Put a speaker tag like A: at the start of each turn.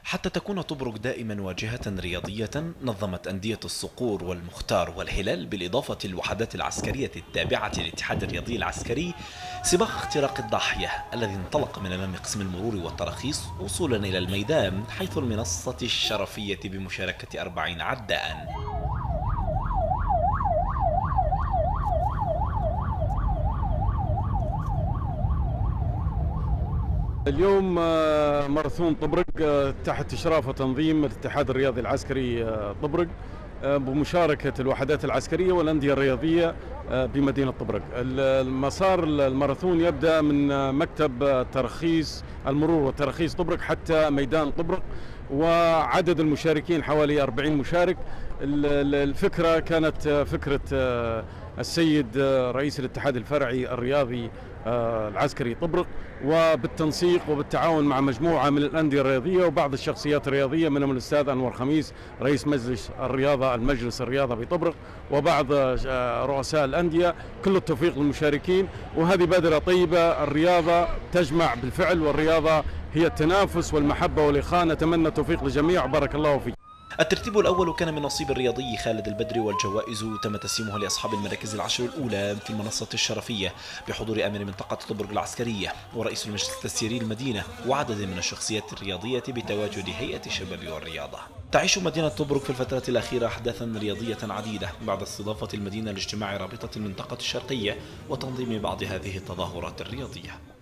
A: حتى تكون طبرق دائما واجهة رياضية، نظمت أندية الصقور والمختار والهلال بالإضافة للوحدات العسكرية التابعة للاتحاد الرياضي العسكري سباق اختراق الضاحية الذي انطلق من أمام قسم المرور والتراخيص وصولا إلى الميدان، حيث المنصة الشرفية بمشاركة 40 عداء.
B: اليوم ماراثون طبرق تحت إشراف وتنظيم الاتحاد الرياضي العسكري طبرق بمشاركة الوحدات العسكرية والأندية الرياضية بمدينة طبرق. المسار الماراثون يبدأ من مكتب ترخيص المرور وترخيص طبرق حتى ميدان طبرق، وعدد المشاركين حوالي 40 مشارك. الفكرة كانت فكرة السيد رئيس الاتحاد الفرعي الرياضي العسكري طبرق، وبالتنسيق وبالتعاون مع مجموعة من الأندية الرياضية وبعض الشخصيات الرياضية، منهم الأستاذ أنور خميس رئيس مجلس الرياضة بطبرق، وبعض رؤساء الأندية. كل التوفيق للمشاركين، وهذه بادرة طيبة. الرياضة تجمع بالفعل، والرياضة هي التنافس والمحبة والإخاء. نتمنى التوفيق للجميع، بارك الله فيك.
A: الترتيب الأول كان من نصيب الرياضي خالد البدري، والجوائز تم تسليمها لأصحاب المراكز العشر الأولى في المنصة الشرفية بحضور أمين منطقة طبرق العسكرية ورئيس المجلس التسييري المدينة وعدد من الشخصيات الرياضية بتواجد هيئة الشباب والرياضة. تعيش مدينة طبرق في الفترة الأخيرة أحداثا رياضية عديدة بعد استضافة المدينة لاجتماع رابطة المنطقة الشرقية وتنظيم بعض هذه التظاهرات الرياضية.